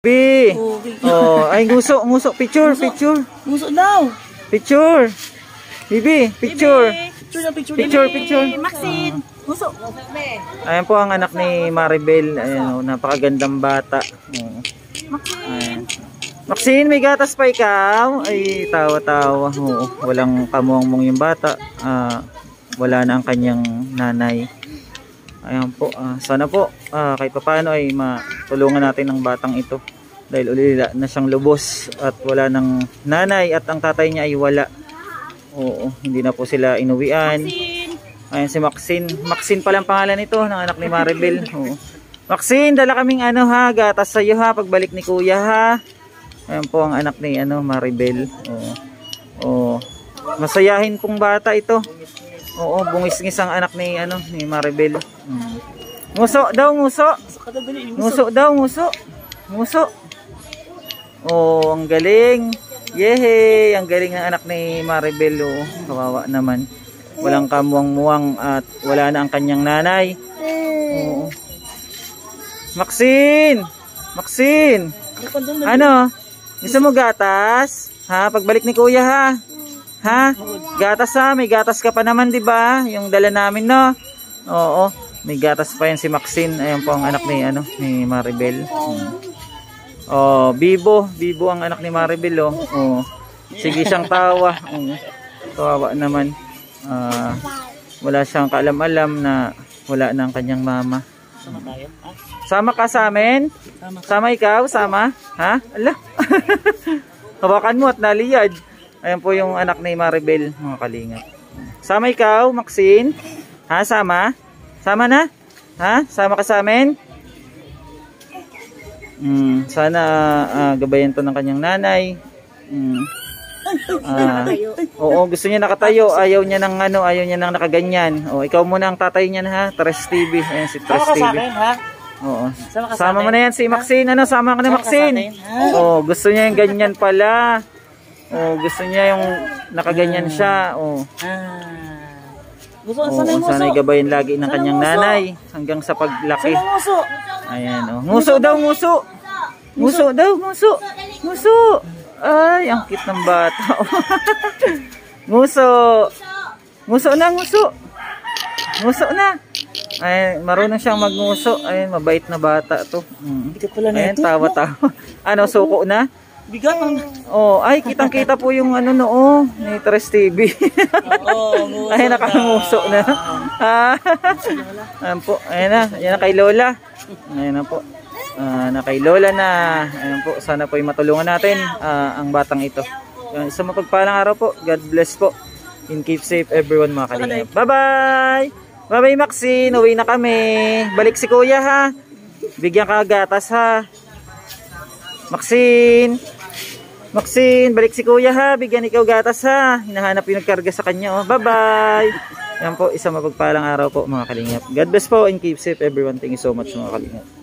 Bi. Oh, ay nguso, nguso, picture, picture. Nguso daw. Picture. Bibi, picture. Picture. Maxine. Nguso. Ayan po ang anak ni Maribel. Ayan, napakagandang bata. Ayan. Maxine, may gatas pa ikaw? Ay, tawa-tawa. Walang kamuang-mong yung bata. Wala na ang kanyang nanay. Ayan po, sana po kahit papaano ay matulungan natin ang batang ito dahil ulila na siyang lubos at wala ng nanay at ang tatay niya ay wala. Oo, hindi na po sila inuwian. Ayan si Maxine. Maxine pala ang pangalan nito ng anak ni Maribel. Oo. Maxine, dala kaming gatas sa iyo pagbalik ni Kuya ha. Ayan po ang anak ni Maribel. Oo. Masayahin pong bata ito. Oo, bungis-ngis ang anak ni ni Maribel. Nguso daw, nguso. Nguso daw, nguso. Nguso. Oh, ang galing. Yehey, ang galing ng anak ni Maribel. Oh, kawawa naman. Walang kamuang-muwang at wala na ang kanyang nanay. Oo. Maxine! Maxine! Ano? Gusto mo gatas? Ha? Pagbalik ni Kuya ha? Ha? Gatas ha? May gatas ka pa naman, 'di ba? Yung dala namin, no? Oo. May gatas pa yan si Maxine. Ayun po ang anak ni ni Maribel. Oh, Bibo ang anak ni Maribel, oh. Oh. Sige siyang tawa. Kawawa naman. Wala siyang kaalam-alam na wala na ang kanyang mama. Sama tayo. Sama ka sa amin? Sama ikaw? Sama? Ha? Ala. Hawakan mo at naliyad. Ayan po yung anak ni Maribel, mga kalingap. Sama ikaw, Maxine? Ha, sama? Sama na? Ha? Sama ka sa amin? Sana gabayan to ng kanyang nanay. Oo, gusto niya nakatayo. Ayaw niya ng ayaw niya ng nakaganyan. Oh, ikaw muna ang tatay niyan ha. Tres TV. Ayan si Tres TV. Oo. Sama mo na yan si Maxine. Sama ka na Maxine. Oh, gusto niya yung ganyan pala. Oh, gusto niya yung nakaganyan siya. Oh. Sana gabayin lagi ng kanyang nanay hanggang sa paglaki. Ayan, oh. Nguso daw, nguso. Nguso daw, nguso. Nguso. Ay, ang cute ng bata. Nguso. Nguso na, nguso. Nguso na. Ay, marunong siyang magnguso. Ay, mabait na bata to. Ayan, tawa-tawa. Ano, suko na? Bigat. Oh, ay kitang-kita po yung ni Tres TV. Oo, ay nakanguso na. Ayan po, ayan na kay Lola. Ayan na po. Na kay Lola na. Ayan po, sana po ay matulungan natin ang batang ito. Isang mapagpalang araw po. God bless po. And keep safe everyone mga kalingap. Bye-bye! Bye-bye Maxine, uwi na kami. Balik si Kuya ha. Bigyan ka gatas ha. Maxine, balik si Kuya ha. Bigyan ikaw gatas ha. Hinahanap yung nagkarga sa kanya. Oh. Bye-bye. Yan po, isang mapagpalang araw po mga kalingap. God bless po and keep safe everyone. Thank you so much mga kalingap.